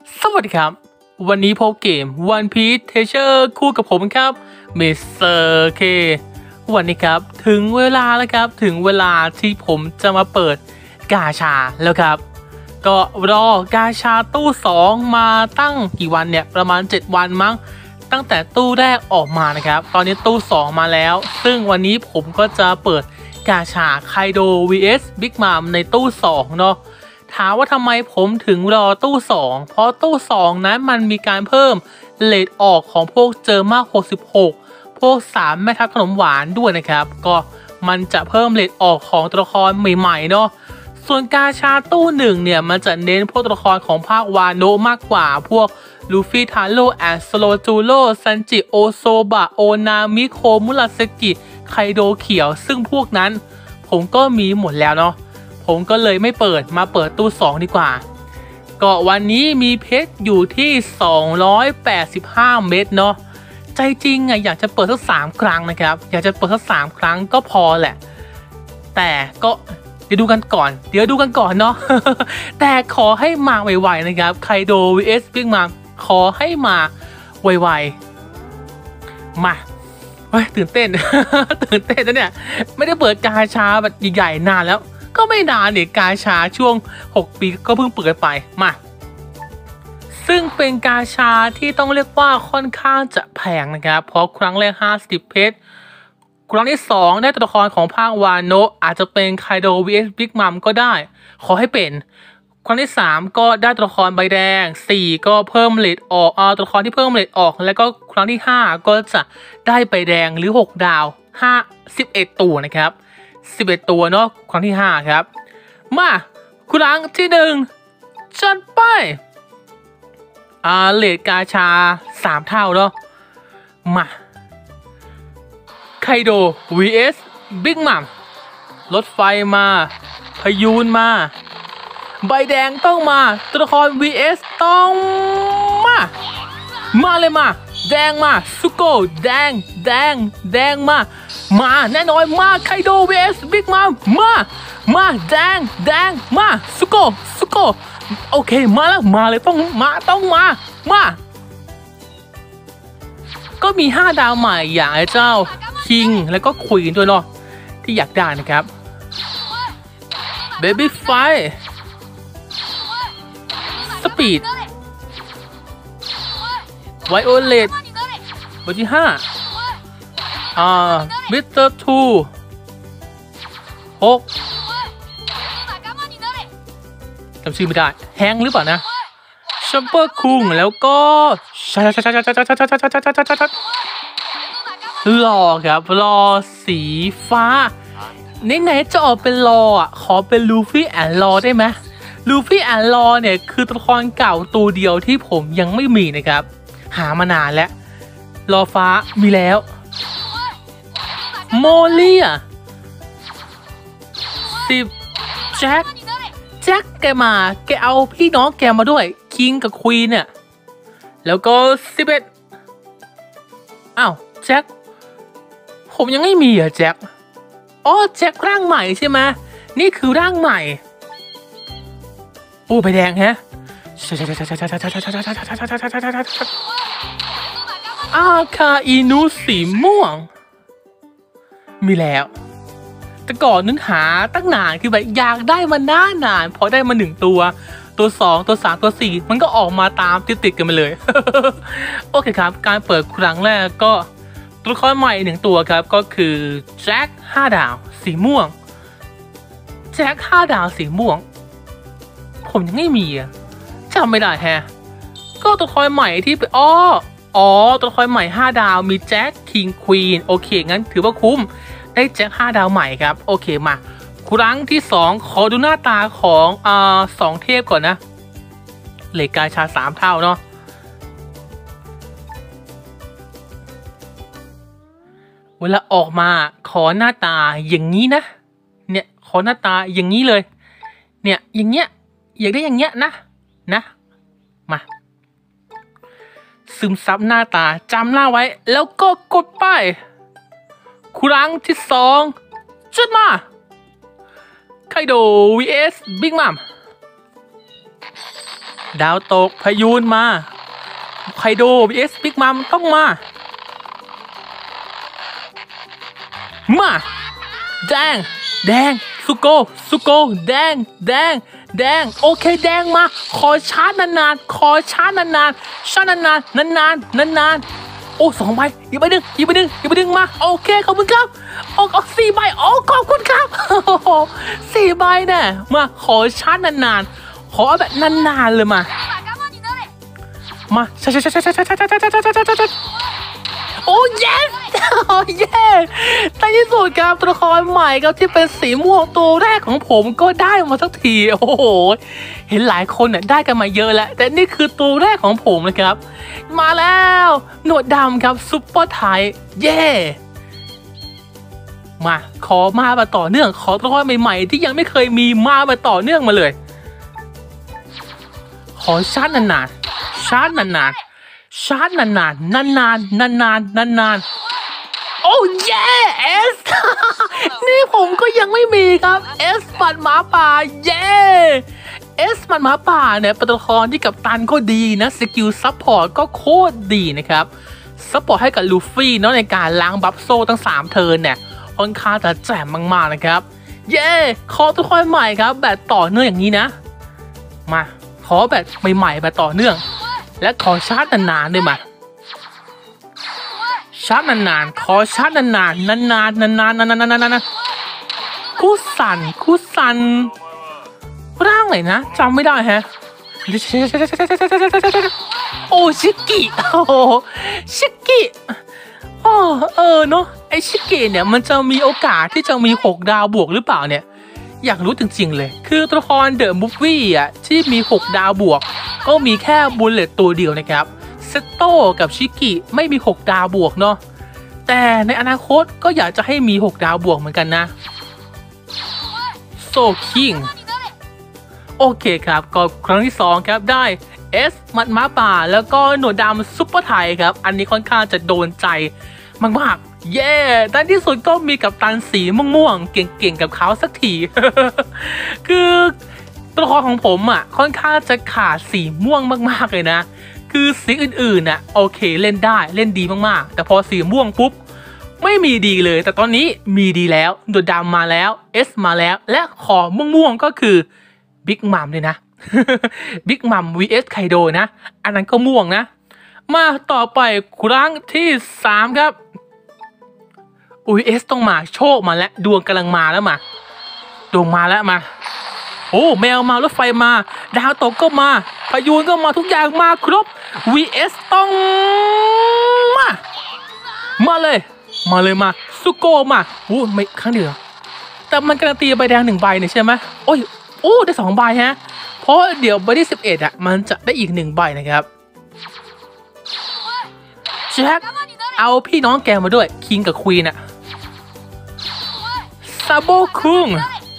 สวัสดีครับวันนี้พบเกม One Piece Treasure คู่กับผมครับมิสเตอร์เควันนี้ครับถึงเวลาแล้วครับถึงเวลาที่ผมจะมาเปิดกาชาแล้วครับก็รอกาชาตู้2มาตั้งกี่วันเนี่ยประมาณ7วันมั้งตั้งแต่ตู้แรกออกมานะครับตอนนี้ตู้2มาแล้วซึ่งวันนี้ผมก็จะเปิดกาชาไคโด vs Big Mom ในตู้2เนาะถามว่าทำไมผมถึงรอตู้2เพราะตู้2นั้นมันมีการเพิ่มเลทออกของพวกเจอมาก66พวก3แม่ทัพขนมหวานด้วยนะครับก็มันจะเพิ่มเลทออกของตัวละครใหม่ๆเนาะส่วนกาชาตู้1เนี่ยมันจะเน้นพวกตัวละครของภาควาโนะมากกว่าพวกลูฟี่ทาโร่แอนด์สโลจูโร่ซันจิโอโซบะโอนามิโคมุราเซกิไคโดเขียวซึ่งพวกนั้นผมก็มีหมดแล้วเนาะผมก็เลยไม่เปิดมาเปิดตู้2ดีกว่าก็วันนี้มีเพชรอยู่ที่285เม็ดเนาะใจจริงอยากจะเปิดสัก3ครั้งนะครับอยากจะเปิดสัก3ครั้งก็พอแหละแต่ก็เดี๋ยวดูกันก่อนเนาะ แต่ขอให้มาไวๆนะครับไคโด vs Big Mom ขอให้มาไวๆมาตื่นเต้น ตื่นเต้นนะเนี่ยไม่ได้เปิดกาชาแบบใหญ่ๆนานแล้วก็ไม่นานเนี่ยกาชาช่วง6ปีก็เพิ่งเปิดไปมาซึ่งเป็นกาชาที่ต้องเรียกว่าค่อนข้างจะแพงนะครับเพราะครั้งแรก50เพชรครั้งที่2ได้ตัวละครของภาควาโนะอาจจะเป็นไคโด vs Big Mom ก็ได้ขอให้เป็นครั้งที่3ก็ได้ตัวละครใบแดง4ก็เพิ่มเลทออกตัวละครที่เพิ่มเลทออกแล้วก็ครั้งที่5ก็จะได้ใบแดงหรือ6ดาว11ตัวนะครับ11ตัวเนาะครั้งที่5ครับมาครั้งที่1จัดไปเลทกาชา3เท่าเนาะมาไคโด vs Big Mom รถไฟมาพยูนมาใบแดงต้องมาตัวละคร vs ต้องมาเลยมาแดงมาซุโกแดงมาแน่นอนมาไคโด vs Big Mom มาแดงมาซุโกโอเคมาแล้วมาเลยต้องมาก็มี5ดาวใหม่อย่างไอ้เจ้าคิงแล้วก็ควีนด้วยเนาะที่อยากได้นะครับเบบี้ไฟสปีดไวโอเลตเบอร์ที่5มิสเตอร์ทู6จำชื่อไม่ได้แฮงหรือเปล่านะชัมเปอร์คุงแล้วก็รอครับรอสีฟ้าไหนจะออกเป็นรอขอเป็นลูฟี่แอนด์รอได้ไหมลูฟี่แอนด์รอเนี่ยคือตัวละครเก่าตัวเดียวที่ผมยังไม่มีนะครับหามานานแล้วรอฟ้ามีแล้วโมลี่10แจ็คแกมาแกเอาพี่น้องแกมาด้วยคิงกับควีนเนี่ยแล้วก็11แจ็คผมยังไม่มีแจ็คแจ็คร่างใหม่ใช่ไหมนี่คือร่างใหม่ใบแดงฮะอาคาอินุสีม่วงมีแล้วแต่ก่อนนึกหาตั้งนานคือแบบอยากได้มานานพอได้มา1ตัว2ตัว3ตัว4มันก็ออกมาตามติดกันมาเลย โอเคครับการเปิดครั้งแรกก็ตัวละครใหม่1ตัวครับก็คือแจ็ค5ดาวสีม่วงแจ็ค5ดาวสีม่วงผมยังไม่มีจำไม่ได้แฮะก็ตัวละครใหม่ที่ไปตัวละครใหม่5ดาวมีแจ็คคิงควีนโอเคงั้นถือว่าคุ้มได้แจ็ค5ดาวใหม่ครับโอเคมาครั้งที่2ขอดูหน้าตาของ2เทพก่อนนะเลขกาชา3เท่าเนาะเวลาออกมาขอหน้าตาอย่างนี้นะเนี่ยขอหน้าตาอย่างนี้เลยเนี่ยอย่างเงี้ยอยากได้อย่างเงี้ยนะมาซึมซับหน้าตาจำหน้าไว้แล้วก็กดไปครั้งที่2จุดมาไคโด vs Big Mom ดาวตกพายุมาไคโด vs บิ๊กมัมต้องมาแดงสุโกแดงโอเคแดงมาขอชาร์จนานๆชาร์จนานโอ้2 ใบอีกใบหนึ่งมาโอเคขอบคุณครับออก4 ใบโอ้ขอบคุณครับ4 ใบเนี่ยมาขอชาร์จนานๆขอแบบนานๆเลยมาใช่โอ้เยสโอ้เย่ในที่สุดครับตัวละครใหม่ครับที่เป็นสีม่วงตัวแรกของผมก็ได้มาสักทีโอ้โหเห็นหลายคนเนี่ยได้กันมาเยอะแล้วแต่นี่คือตัวแรกของผมนะครับมาแล้วหนวดดำครับซุปเปอร์ไทยเย่มาขอมาแบบต่อเนื่องขอตัวละครใหม่ๆที่ยังไม่เคยมีมาแบบต่อเนื่องมาเลยขอชาร์จนานโอ้เย่เอส นี่ผมก็ยังไม่มีครับเอสปัดหมาป่าเย่เอสปัดหมาป่าเนี่ยเป็นตัวละครที่กัปตันก็ดีนะสกิลซัพพอร์ตก็โคตรดีนะครับซัพพอร์ตให้กับลูฟี่เนาะในการล้างบัฟโซ่ทั้ง3 เทิร์นเนี่ยค่อนข้างจะแจ่มมากๆนะครับเย่ขอตัวละครใหม่ครับแบบต่อเนื่องอย่างนี้นะมาขอแบบใหม่ๆแบบต่อเนื่องและขอชาร์จนานๆด้วยมาชาร์จนานๆขอชาร์จนานคูสันร่างไหนนะจำไม่ได้ฮะโอ้ชิกิโอ้ชิกิเนาะไอชิกิเนี่ยมันจะมีโอกาสที่จะมี6 ดาวบวกหรือเปล่าเนี่ยอยากรู้จริงๆเลยคือตัวละครเดอะมูฟวี่อ่ะที่มี6 ดาวบวกก็มีแค่บุลเลตตัวเดียวนะครับเซโต้กับชิกิไม่มี6 ดาวบวกเนาะแต่ในอนาคตก็อยากจะให้มี6 ดาวบวกเหมือนกันนะโซคิงโอเคครับก็ครั้งที่2ครับได้เอสมัดม้าป่าแล้วก็หนวดดำซุปเปอร์ไทยครับอันนี้ค่อนข้างจะโดนใจมากๆเย่ในที่สุดก็มีกัปตันสีม่วงๆเก่งๆกับเขาสักที คือตัวละครของผมอ่ะค่อนข้างจะขาดสีม่วงมากๆเลยนะคือสีอื่นๆน่ะโอเคเล่นได้เล่นดีมากๆแต่พอสีม่วงปุ๊บไม่มีดีเลยแต่ตอนนี้มีดีแล้วหนวดดำมาแล้วเอสมาแล้วและขอม่วงๆก็คือบิ๊กมัมเลยนะ บิ๊กมัม vs ไคโดนะอันนั้นก็ม่วงนะมาต่อไปครั้งที่3ครับvs ต้องมาโชคมาแล้วดวงกำลังมาแล้วมาดวงมาแล้วมาโอ้แมวมารถไฟมาดาวตกก็มาพายุก็มาทุกอย่างมาครบ vs ต้องมาเลยมาสุโกมาโอ้ไม่ครั้งเดียวแต่มันการันตีใบแดง1 ใบเนี่ยใช่ไหมโอ้ได้2 ใบฮะเพราะเดี๋ยวใบที่11อ่ะมันจะได้อีก1 ใบนะครับแจ็คเอาพี่น้องแกมาด้วยคิงกับควีนอ่ะซาโบคุง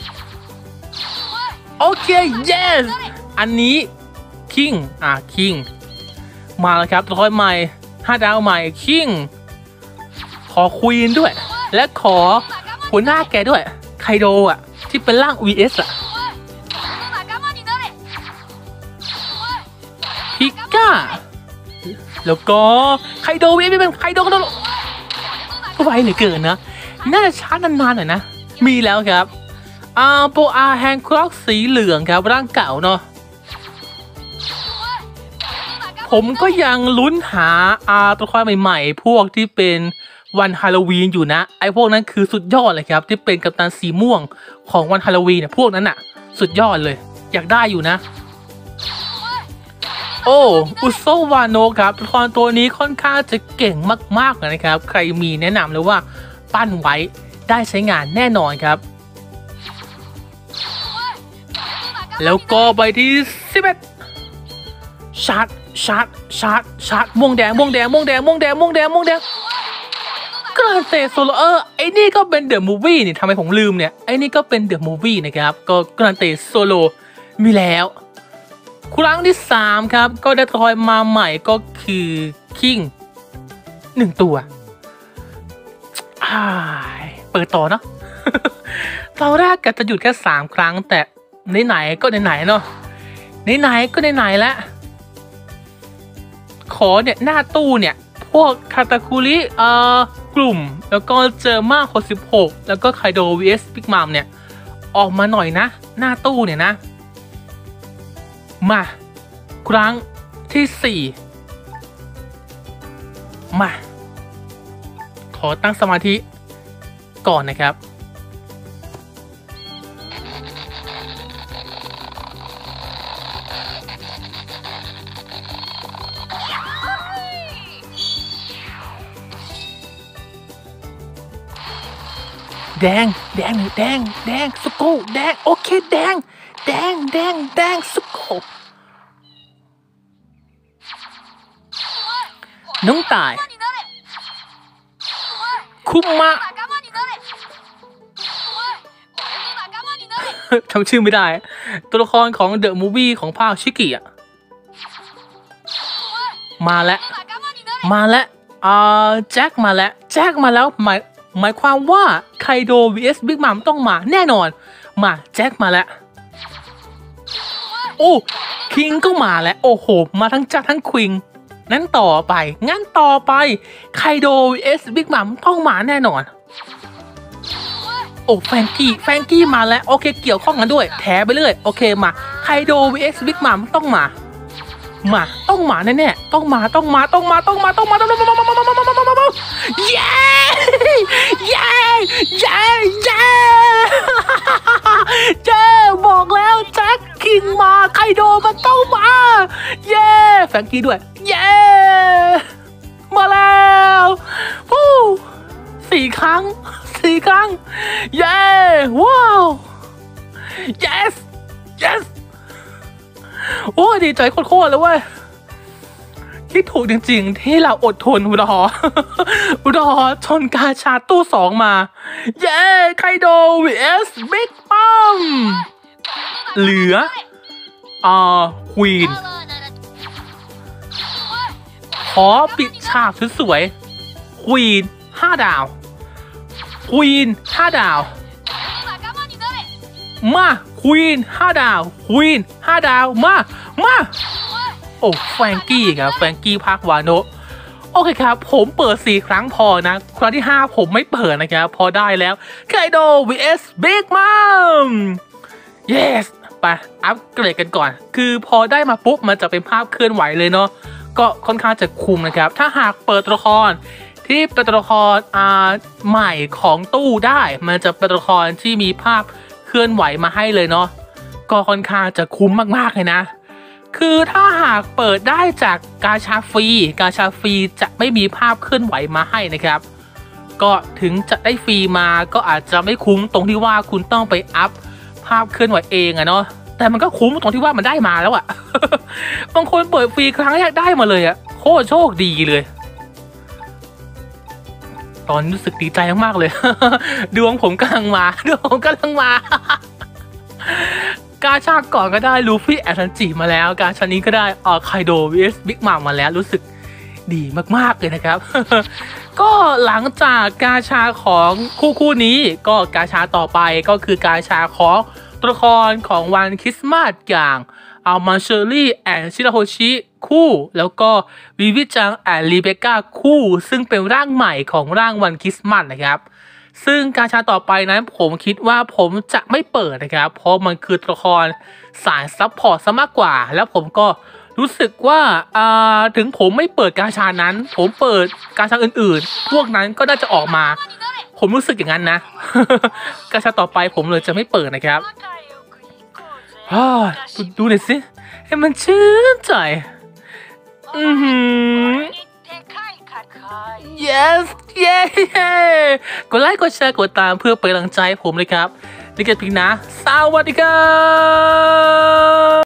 โอเค yes อันนี้คิงมาแล้วครับตัวละครใหม่5 ดาวใหม่คิงขอควีนด้วยและขอหัวหน้าแกด้วยไคโดอ่ะที่เป็นร่าง vs อ่ะพิก้าแล้วก็ไคโดvsเป็นไคโดก็ไวเหลือเกินนะน่าจะช้านานๆหน่อยนะมีแล้วครับโปอาแฮงคร็อกสีเหลืองครับร่างเก่าเนาะผมก็ยังลุ้นหาตัวละครใหม่ๆพวกที่เป็นวันฮาโลวีนอยู่นะไอ้พวกนั้นคือสุดยอดเลยครับที่เป็นกัปตันสีม่วงของวันฮาโลวีนเนี่ยพวกนั้นอะสุดยอดเลยอยากได้อยู่นะโอ้อุโซวาโนะครับตัวละครตัวนี้ค่อนข้างจะเก่งมากๆนะครับใครมีแนะนำเลยว่าปั้นไว้ได้ใช้งานแน่นอนครับแล้วก็ใบที่11ชาร์จม่วงแดงกระเตโซโลไอ้นี่ก็เป็นเดอะมูฟวี่นี่ทำไมผมลืมเนี่ยไอ้นี่ก็เป็นเดอะมูฟวี่นะครับก็กระเตโซโลมีแล้วครั้งที่3ครับก็ได้ทอยมาใหม่ก็คือคิง1 ตัวเปิดต่อเนาะ ตอนแรกก็จะหยุดแค่3 ครั้งแต่ไหนๆก็ไหนๆเนาะไหนๆก็ไหนๆแล้วขอเนี่ยหน้าตู้เนี่ยพวกคาตาคุริกลุ่มแล้วก็เจอมา66แล้วก็ไคโด vs บิ๊กมัมเนี่ยออกมาหน่อยนะหน้าตู้เนี่ยนะมาครั้งที่4มาขอตั้งสมาธิก่อนนะครับแดงสุโกแดงโอเคแดงสุโกน้องตายคุมะจำชื่อไม่ได้ตัวละครของเดอะมูฟวี่ของภาคชิกิอะมาแล้วแจ็คมาแล้วหมายความว่าไคโด vs บิ๊กมัมต้องมาแน่นอนมาแจ็คมาแล้วโอ้คิงก็มาแล้วโอ้โหมาทั้งแจ็คทั้งควิงงั้นต่อไปไคโด vs บิ๊กมัมต้องมาแน่นอนโอ้แฟรงกี้มาแล้วโอเคเกี่ยวข้องกันด้วยแถไปเรื่อยโอเคมาไคโด vs บิ๊กมัมต้องมาแน่ๆต้องมาเย้บอกแล้วแจ็คคิงมาไคโดมันต้องมาเย้แฟรงกี้ด้วยเย้มาแล้ว4 ครั้งเย้ว้าว yes โอ้ดีใจโคตรเลยเว้ยที่ถูกจริงๆที่เราอดทนรอจนกาชาตู้2มาเย้ไคโด vs บิ๊กมัมเหลือควีนขอปิดฉากสวยๆควีน5 ดาวมาควีน5 ดาวมาโอ้แฟรงกี้ครับแฟรงกี้ภาควาโนะโอเคครับผมเปิด4 ครั้งพอนะครั้งที่5ผมไม่เปิดนะครับพอได้แล้วไคโด vs บิ๊กมัม yes ไปอัปเกรดกันก่อนคือพอได้มาปุ๊บมันจะเป็นภาพเคลื่อนไหวเลยเนาะก็ค่อนข้างจะคุมนะครับถ้าหากเปิดตัวละครที่เป็นตัวละครใหม่ของตู้ได้มันจะเป็นตัวละครที่มีภาพเคลื่อนไหวมาให้เลยเนาะก็ค่อนข้างจะคุ้มมากๆเลยนะคือถ้าหากเปิดได้จากกาชาฟรีจะไม่มีภาพเคลื่อนไหวมาให้นะครับก็ถึงจะได้ฟรีมาก็อาจจะไม่คุ้มตรงที่ว่าคุณต้องไปอัพภาพเคลื่อนไหวเองอะเนาะแต่มันก็คุ้มตรงที่ว่ามันได้มาแล้วอะ บางคนเปิดฟรีครั้งแรกได้มาเลยอะโคตรโชคดีเลยตอนรู้สึกดีใจมากๆเลย ดวงผมกำลังมา กาชาก่อนก็ได้ลูฟี่แอสซันจิมาแล้วกาชานี้ก็ได้ไคโด vs บิ๊กมัมมาแล้วรู้สึกดีมากๆเลยนะครับ ก็หลังจากกาชาของคู่นี้ก็กาชาต่อไปก็คือกาชาของตัวละครของวันคริสต์มาสอย่างมาเชอรี่แอนชิราโฮชิคู่แล้วก็วิวิจังแอนรีเบคก้าคู่ซึ่งเป็นร่างใหม่ของร่างวันคริสต์มาสนะครับซึ่งกาชาต่อไปนั้นผมคิดว่าผมจะไม่เปิดนะครับเพราะมันคือตัวละครสายซับพอร์ตซะมากกว่าแล้วผมก็รู้สึกว่าถึงผมไม่เปิดกาชานั้นผมเปิดกาชาอื่นๆพวกนั้นก็น่าจะออกมาผมรู้สึกอย่างนั้นนะ กาชาต่อไปผมเลยจะไม่เปิดนะครับดูหน่อยสิให้มันชื่นใจyes กดไลค์กดแชร์กดตามเพื่อเป็นกำลังใจผมเลยครับนี่ก็พิงนะสวัสดีครับ